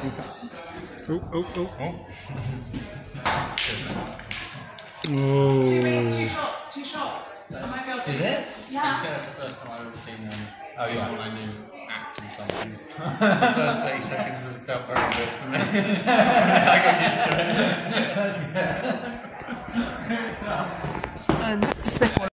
Oh, oh, oh. Oh. Two shots. I might be able to. Is it? Yeah. That's the first time I've ever seen them. Oh yeah, when I knew acting something. The first 30 seconds felt very good for me. I got used to it. And